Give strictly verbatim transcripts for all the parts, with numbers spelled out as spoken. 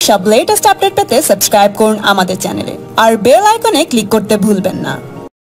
সব latest update পেতে subscribe করুন আমাদের চ্যানেলে আর বেল আইকনে ক্লিক করতে ভুলবেন না।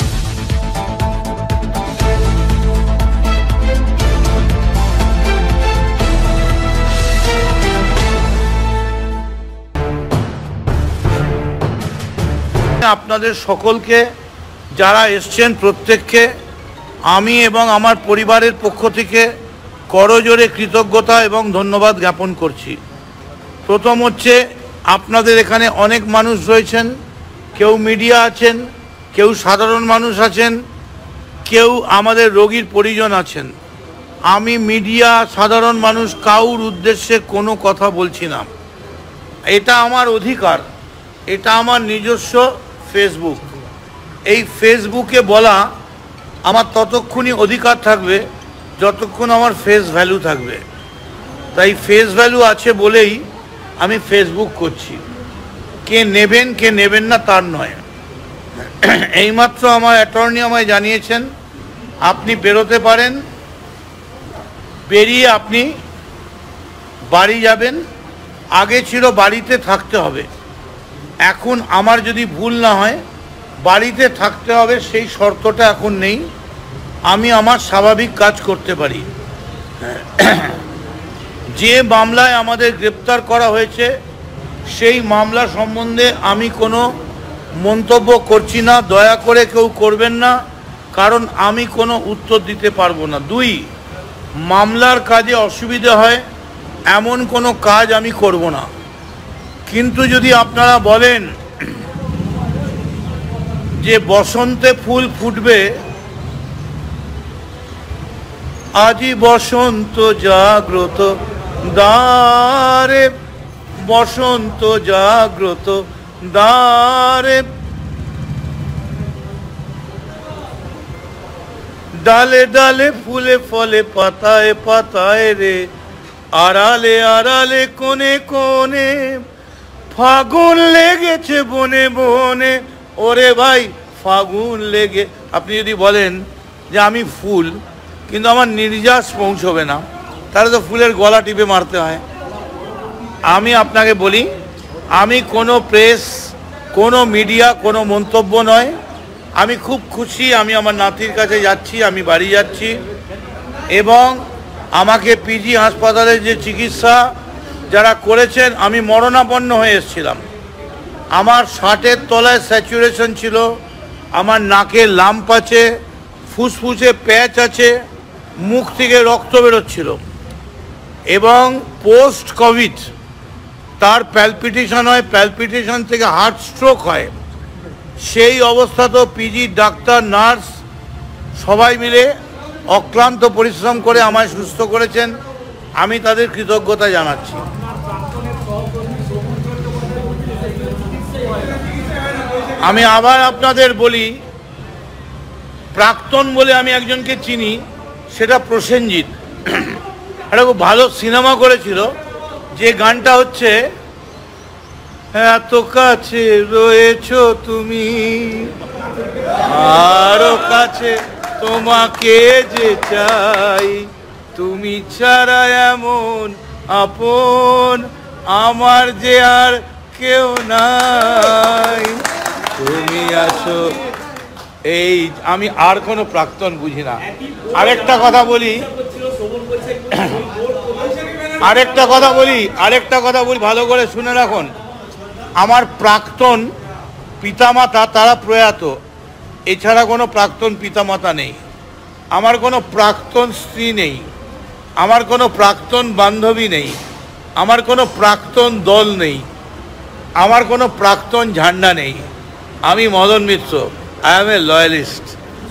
আপনাদের সকলকে যারা এসছেন প্রত্যেককে আমি এবং আমার পরিবারের পক্ষ থেকে করজোড়ে কৃতজ্ঞতা এবং ধন্যবাদ জ্ঞাপন করছি। প্রথম হচ্ছে আপনাদের এখানে অনেক মানুষ রয়েছেন, কেউ মিডিয়া আছেন, কেউ সাধারণ মানুষ আছেন, কেউ আমাদের রোগীর পরিজন আছেন। আমি মিডিয়া সাধারণ মানুষ কাউর উদ্দেশ্যে কোনো কথা বলছি না, এটা আমার অধিকার, এটা আমার নিজস্ব ফেসবুক। এই ফেসবুকে বলা আমার ততক্ষণই অধিকার থাকবে যতক্ষণ আমার ফেস ভ্যালু থাকবে। তাই ফেস ভ্যালু আছে বলেই আমি ফেসবুক করছি। কে নেবেন কে নেবেন না তার নয়। এইমাত্র আমার অ্যাটর্নি আমায় জানিয়েছেন আপনি বেরোতে পারেন, বেরিয়ে আপনি বাড়ি যাবেন। আগে ছিল বাড়িতে থাকতে হবে, এখন আমার যদি ভুল না হয় বাড়িতে থাকতে হবে সেই শর্তটা এখন নেই, আমি আমার স্বাভাবিক কাজ করতে পারি। যে মামলায় আমাদের গ্রেপ্তার করা হয়েছে সেই মামলা সম্বন্ধে আমি কোনো মন্তব্য করছি না, দয়া করে কেউ করবেন না, কারণ আমি কোনো উত্তর দিতে পারবো না। দুই, মামলার কাজে অসুবিধা হয় এমন কোনো কাজ আমি করব না। কিন্তু যদি আপনারা বলেন যে বসন্তে ফুল ফুটবে, আজি বসন্ত জাগ্রত দ্বারে, বসন্ত জাগ্রত দ্বারে, ডালে ডালে ফুলে ফলে পাতায় পাতায় রে, আড়ালে আড়ালে কোণে কোণে, ফাগুন লেগেছে বনে বনে, ওরে ভাই ফাগুন লেগে। আপনি যদি বলেন যে আমি ফুল কিন্তু আমার নির্যাস পৌঁছবে না, তাহলে তো ফুলের গলা টিপে মারতে হয়। আমি আপনাকে বলি, আমি কোনো প্রেস, কোনো মিডিয়া, কোনো মন্তব্য নয়। আমি খুব খুশি, আমি আমার নাতির কাছে যাচ্ছি, আমি বাড়ি যাচ্ছি, এবং আমাকে পিজি হাসপাতালে যে চিকিৎসা যারা করেছেন, আমি মরণাপন্ন হয়ে এসেছিলাম। আমার ষাটের তলায় স্যাচুরেশন ছিল, আমার নাকে লাম্প আছে, ফুসফুসে প্যাচ আছে, মুখ থেকে রক্ত বেরোচ্ছিল, এবং পোস্ট কোভিড তার প্যালপিটেশন হয়, প্যালপিটেশন থেকে হার্ট স্ট্রোক হয়। সেই অবস্থাতেও পিজি ডাক্তার, নার্স সবাই মিলে অক্লান্ত পরিশ্রম করে আমায় সুস্থ করেছেন, আমি তাদের কৃতজ্ঞতা জানাচ্ছি। আমি আবার আপনাদের বলি, প্রাক্তন বলে আমি একজনকে চিনি, সেটা প্রসেনজিৎ। একটা খুব ভালো সিনেমা করেছিল, যে গানটা হচ্ছে এত কাছে রয়েছো তুমি, আরো কাছে তোমাকে যে চাই, তুমি ছাড়া এমন আপন আমার যে আর কেউ নাই, তুমি আছো। এই আমি আর কোনো প্রাক্তন বুঝি না। আরেকটা কথা বলি আরেকটা কথা বলি আরেকটা কথা বলি ভালো করে শুনে রাখুন। আমার প্রাক্তন পিতামাতা তারা প্রয়াত, এছাড়া কোনো প্রাক্তন পিতামাতা নেই। আমার কোনো প্রাক্তন স্ত্রী নেই, আমার কোনো প্রাক্তন বান্ধবী নেই, আমার কোনো প্রাক্তন দল নেই, আমার কোনো প্রাক্তন ঝান্ডা নেই। আমি Madan Mitra, I am a loyalist.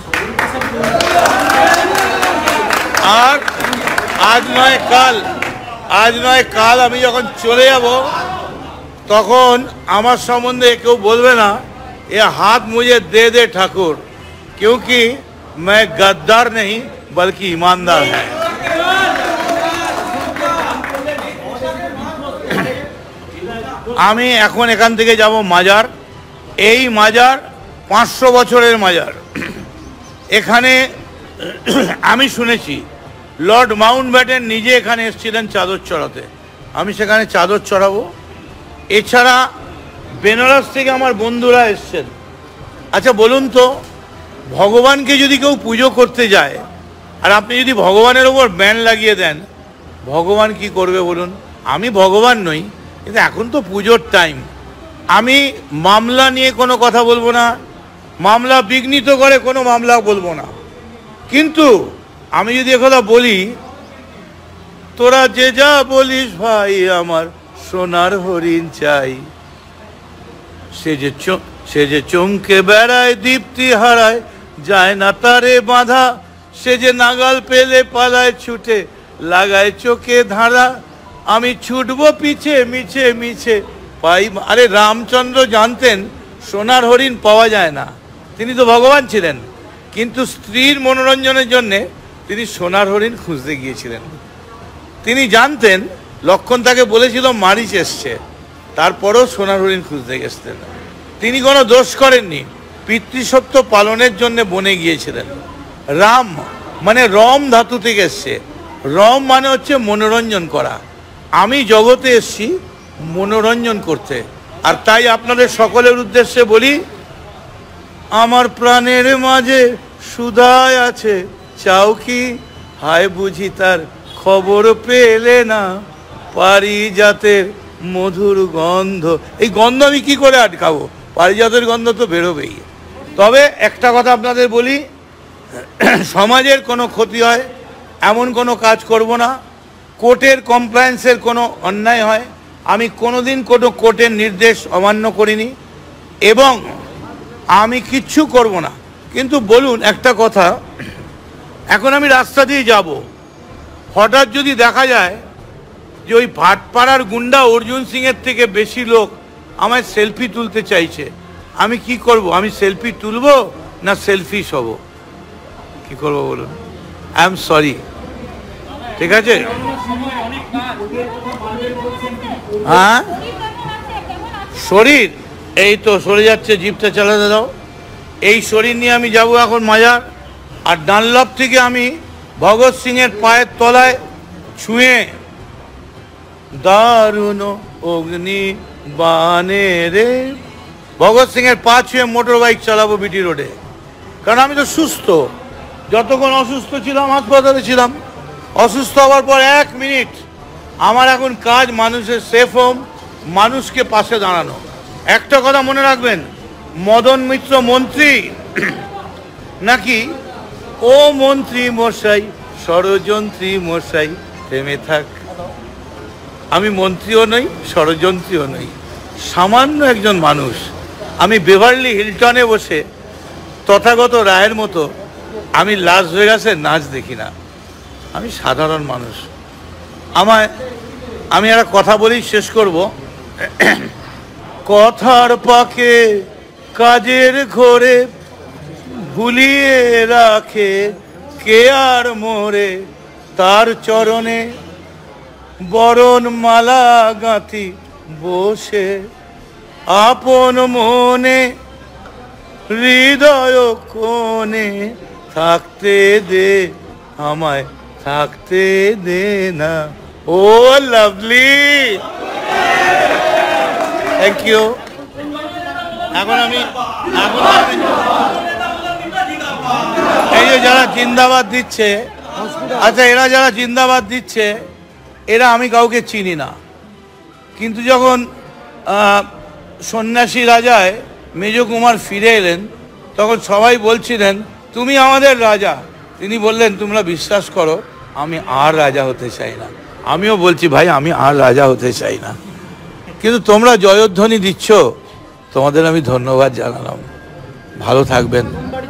আর আজ নয় কাল আজ নয় কাল আমি যখন চলে যাব, তখন আমার সম্বন্ধে কেউ বলবে না এ হাত মুझे दे दे ठाकुर, क्योंकि मैं गद्दार नहीं बल्कि ईमानदार है। আমি এখন এখান থেকে যাব মাজার। এই মাজার পাঁচশো বছরের মাজার। এখানে আমি শুনেছি লর্ড মাউন্টব্যাটেন নিজে এখানে এসেছিলেন চাদর চড়াতে। আমি সেখানে চাদর চড়াবো এছাড়া বেনারস থেকে আমার বন্ধুরা এসছেন। আচ্ছা বলুন তো, ভগবানকে যদি কেউ পুজো করতে যায় আর আপনি যদি ভগবানের ওপর ব্যান লাগিয়ে দেন, ভগবান কি করবে বলুন? আমি ভগবান নই, কিন্তু এখন তো পুজোর টাইম। আমি মামলা নিয়ে কোনো কথা বলবো না, মামলা বিঘ্নিত করে কোনো মামলা বলবো না, কিন্তু আমি যদি একথা বলি, তোরা যে যা বলিস ভাই আমার সোনার হরিণ চাই, সে যে সে যে চমকে বেড়ায় দীপ্তি হারায়, যায় না তারে বাঁধা, সে যে নাগাল পেলে পালায় ছুটে লাগায় চোখে ধাঁধা, আমি ছুটবো পিছে মিছে মিছে পাই। আরে রামচন্দ্র জানতেন সোনার হরিণ পাওয়া যায় না, তিনি তো ভগবান ছিলেন, কিন্তু স্ত্রীর মনোরঞ্জনের জন্যে তিনি সোনার হরিণ খুঁজতে গিয়েছিলেন। তিনি জানতেন লক্ষণ তাকে বলেছিল মারিচ এসছে, তারপরেও সোনার হরিণ খুঁজতে গেছিলেন। তিনি কোনো দোষ করেননি, পিতৃসত্য পালনের জন্য বনে গিয়েছিলেন। রাম মানে রম ধাতু থেকে এসছে, রম মানে হচ্ছে মনোরঞ্জন করা। আমি জগতে এসছি মনোরঞ্জন করতে, আর তাই আপনাদের সকলের উদ্দেশ্যে বলি, আমার প্রাণের মাঝে সুধায় আছে চাও কি, হায় বুঝি তার খবর পেলে না, পারিজাতের মধুর গন্ধ। এই গন্ধ আমি কি করে আটকাবো? পারিজাতের গন্ধ তো বেরোবেই। তবে একটা কথা আপনাদের বলি, সমাজের কোনো ক্ষতি হয় এমন কোনো কাজ করব না, কোর্টের কমপ্লায়েন্সের কোনো অন্যায় হয়, আমি কোনোদিন কোনো কোর্টের নির্দেশ অমান্য করিনি এবং আমি কিচ্ছু করব না। কিন্তু বলুন একটা কথা, এখন আমি রাস্তা দিয়ে যাব, হঠাৎ যদি দেখা যায় যে ওই ভাটপাড়ার গুন্ডা অর্জুন সিংয়ের থেকে বেশি লোক আমায় সেলফি তুলতে চাইছে, আমি কি করব? আমি সেলফি তুলবো না সেলফিশ হব? কি করবো বলুন? আই এম সরি, ঠিক আছে? হ্যাঁ, শরীর এই তো সরে যাচ্ছে, জিপটা চালাতে দাও। এই শরীর নিয়ে আমি যাব এখন মাজার, আর ডানলপ থেকে আমি ভগৎ সিংয়ের পায়ের তলায় ছুঁয়ে দারুণ অগ্নি বানে রে, ভগৎ সিংয়ের পা ছুঁয়ে মোটর বাইক চালাবো বিটি রোডে। কারণ আমি তো সুস্থ, যতক্ষণ অসুস্থ ছিলাম হাসপাতালে ছিলাম, অসুস্থ হওয়ার পর এক মিনিট আমার এখন কাজ মানুষের সেফ হোম, মানুষকে পাশে দাঁড়ানো। একটা কথা মনে রাখবেন, মদন মিত্র মন্ত্রী নাকি ও মন্ত্রী মশাই ষড়যন্ত্রী মশাই থেমে থাক। আমি মন্ত্রীও নই, ষড়যন্ত্রীও নই, সামান্য একজন মানুষ। আমি বেভারলি হিলটনে বসে তথাগত রায়ের মতো আমি লাস ভেগাসের নাচ দেখি না, আমি সাধারণ মানুষ। আমায় আমি একটা কথা বলেই শেষ করব, কথার পাকে কাজের ঘরে ভুলিয়ে রাখে কে আর মোরে, তার চরণে বরণ মালা গাঁথি বসে, আপন মনে হৃদয় কোণে থাকতে দে আমায়, থাকতে দে না। ও লাভলি, থ্যাংক ইউ। এখন আমি এখন আমি এই যে যারা জিন্দাবাদ দিচ্ছে, আচ্ছা এরা যারা জিন্দাবাদ দিচ্ছে এরা আমি কাউকে চিনি না, কিন্তু যখন সন্ন্যাসী রাজায় মেজ কুমার ফিরে এলেন তখন সবাই বলছিলেন তুমি আমাদের রাজা। তিনি বললেন তোমরা বিশ্বাস করো আমি আর রাজা হতে চাই না। আমিও বলছি ভাই আমি আর রাজা হতে চাই না, কিন্তু তোমরা জয়ধ্বনি দিচ্ছ, তোমাদের আমি ধন্যবাদ জানালাম। ভালো থাকবেন।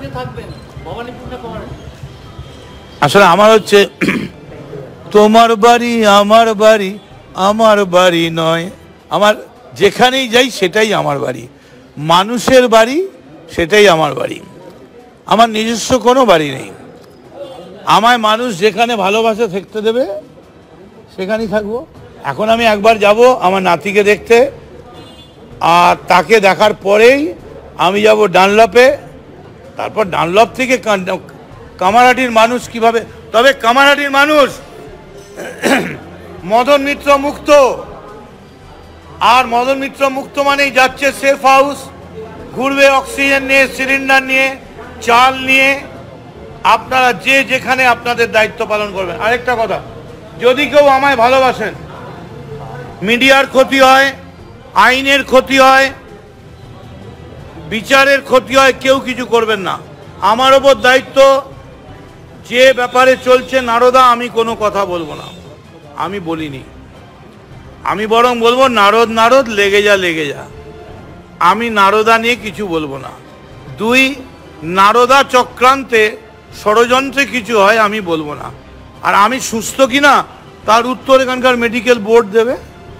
আসলে আমার হচ্ছে তোমার বাড়ি আমার বাড়ি, আমার বাড়ি নয়, আমার যেখানেই যাই সেটাই আমার বাড়ি, মানুষের বাড়ি সেটাই আমার বাড়ি, আমার নিজস্ব কোনো বাড়ি নেই। আমায় মানুষ যেখানে ভালোবাসে থাকতে দেবে সেখানেই থাকবো। এখন আমি একবার যাব আমার নাতিকে দেখতে, আর তাকে দেখার পরেই আমি যাব ডানলপে, তারপর ডানলপ থেকে কামারহাটির মানুষ কিভাবে, তবে কামারহাটির মানুষ মদন মিত্র মুক্ত, আর মদন মিত্র মুক্ত মানেই যাচ্ছে সেফ হাউস, ঘুরবে অক্সিজেন নিয়ে, সিলিন্ডার নিয়ে, চাল নিয়ে। আপনারা যে যেখানে আপনাদের দায়িত্ব পালন করবেন। আরেকটা কথা, যদি কেউ আমায় ভালোবাসেন, মিডিয়ার ক্ষতি হয়, আইনের ক্ষতি হয়, বিচারের ক্ষতি হয়, কেউ কিছু করবেন না। আমার ওপর দায়িত্ব, যে ব্যাপারে চলছে নারদা, আমি কোনো কথা বলবো না, আমি বলিনি। আমি বরং বলবো নারদ নারদ লেগে যা লেগে যা। আমি নারদা নিয়ে কিছু বলবো না। দুই, নারদা চক্রান্তে ষড়যন্ত্রে কিছু হয় আমি বলবো না। আর আমি সুস্থ কিনা তার উত্তর এখানকার মেডিকেল বোর্ড দেবে।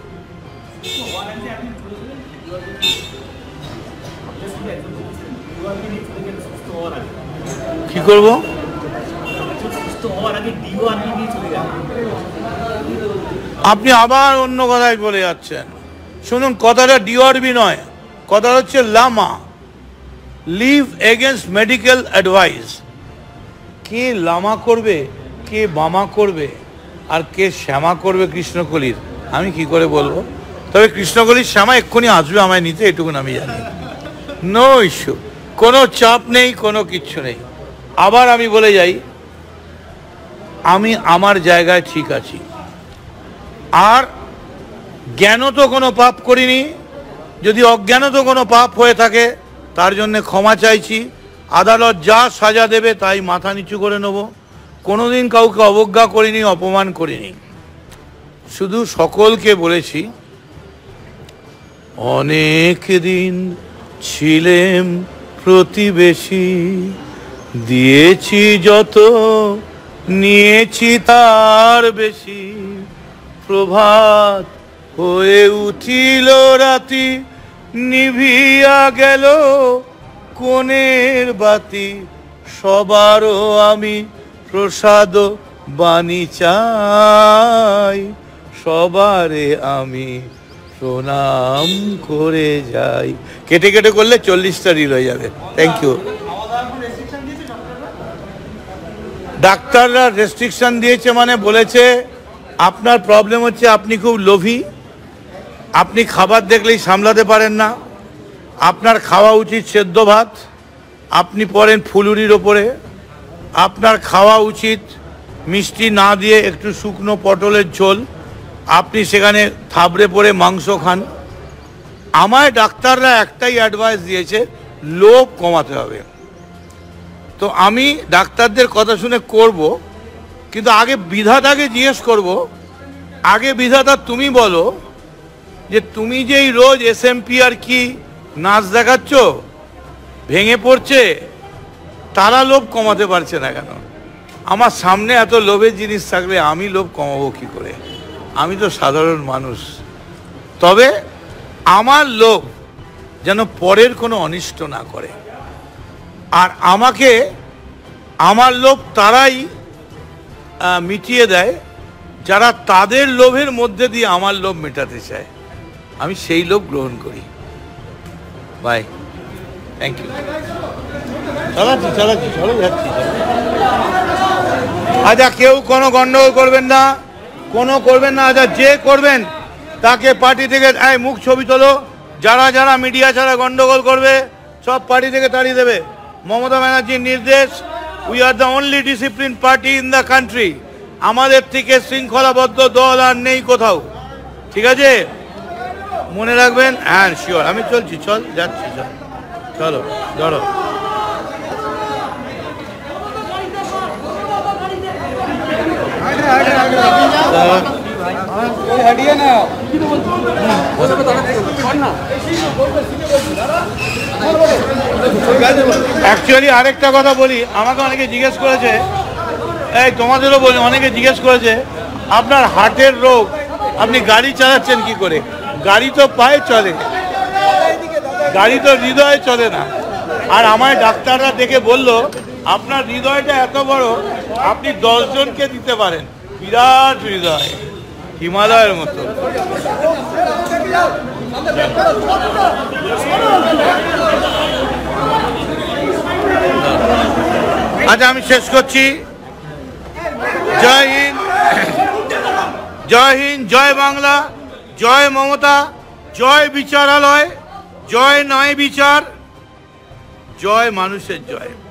কি করবো? আপনি আবার অন্য কথায় বলে যাচ্ছেন। শুনুন, কথাটা ডিওরবি নয়, কথা হচ্ছে LAMA, leave against medical advice. কে লামা করবে, কে বামা করবে, আর কে শ্যামা করবে কৃষ্ণকলির, আমি কি করে বলবো? তবে কৃষ্ণকলির শ্যামা এক্ষুনি আসবে আমায় নিতে, এটুকুন আমি জানি। নো ইস্যু, কোনো চাপ নেই, কোনো কিচ্ছু নেই। আবার আমি বলে যাই, আমি আমার জায়গায় ঠিক আছি। আর জ্ঞানত কোনো পাপ করিনি। যদি অজ্ঞানত কোনো পাপ হয়ে থাকে তার জন্য ক্ষমা চাইছি। আদালত যা সাজা দেবে তাই মাথা নিচু করে নেব। কোনোদিন কাউকে অবজ্ঞা করিনি, অপমান করিনি। শুধু সকলকে বলেছি, অনেক দিন ছিলেম প্রতিবেশী, দিয়েছি যত নিয়েছি তার বেশি। প্রভাত হয়ে উঠিল রাতি, নিভিয়া গেল কোণের বাতি। সবারও আমি প্রসাদ বাণী চাই, সবারে আমি প্রণাম করে যাই। কেটে কেটে করলে চল্লিশটা রিল হয়ে যাবে। Thank you. ডাক্তাররা রেস্ট্রিকশন দিয়েছে, মানে বলেছে আপনার প্রবলেম হচ্ছে আপনি খুব লোভী, আপনি খাবার দেখলেই সামলাতে পারেন না, আপনার খাওয়া উচিত সেদ্ধ ভাত, আপনি পড়েন ফুলুরির ওপরে, আপনার খাওয়া উচিত মিষ্টি না দিয়ে একটু শুকনো পটলের ঝোল, আপনি সেখানে থাবড়ে পড়ে মাংস খান। আমায় ডাক্তাররা একটাই অ্যাডভাইস দিয়েছে, লোভ কমাতে হবে। তো আমি ডাক্তারদের কথা শুনে করব, কিন্তু আগে বিধাতাকে জিজ্ঞেস করব, আগে বিধাতা তুমি বলো যে তুমি যেই রোজ এস এম পি আর কি নাচ দেখাচ্ছ, ভেঙে পড়ছে, তারা লোভ কমাতে পারছে না কেন? আমার সামনে এত লোভের জিনিস থাকলে আমি লোভ কমাবো কি করে? আমি তো সাধারণ মানুষ। তবে আমার লোভ যেন পরের কোনো অনিষ্ট না করে। আর আমাকে আমার লোভ তারাই মিটিয়ে দেয় যারা তাদের লোভের মধ্যে দিয়ে আমার লোভ মেটাতে চায়। আমি সেই লোভ গ্রহণ করি। Bye, thank you. চালাচ্ছি চালাচ্ছি চলে যাচ্ছি। আচ্ছা, কেউ কোনো গন্ডগোল করবেন না, কোনো করবেন না। আচ্ছা, যে করবেন তাকে পার্টি থেকে এই মুখ ছবি তোলো। যারা যারা মিডিয়া ছাড়া গন্ডগোল করবে সব পার্টি থেকে তাড়িয়ে দেবে। মমতা ব্যানার্জির নির্দেশ, we are the only discipline party in the country. আমাদের থেকে শৃঙ্খলাবদ্ধ দল আর নেই কোথাও, ঠিক আছে? মনে রাখবেন। হ্যাঁ শিওর, আমি চলছি, চল যাচ্ছি, চল চলো ধরো। অ্যাকচুয়ালি আরেকটা কথা বলি, আমাকে অনেকে জিজ্ঞেস করেছে, এই তোমাদেরও বলি, অনেকে জিজ্ঞেস করেছে আপনার হার্টের রোগ, আপনি গাড়ি চালাচ্ছেন কি করে? গাড়ি তো পায়ে চলে, গাড়ি তো হৃদয়ে চলে না। আর আমায় ডাক্তাররা দেখে বলল আপনার হৃদয়টা এত বড়, আপনি দশ জনকে দিতে পারেন। বিরাট হৃদয়, হিমালয়ের মতো। আচ্ছা, আমি শেষ করছি। জয় হিন্দ, জয় হিন্দ, জয় বাংলা, জয় মমতা, জয় বিচারালয়, জয় ন্যায় বিচার, জয় মানুষের জয়।